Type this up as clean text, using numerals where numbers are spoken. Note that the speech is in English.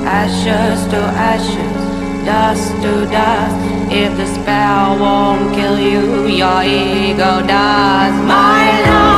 ashes to ashes, dust to dust. If the spell won't kill you, your ego does. My love.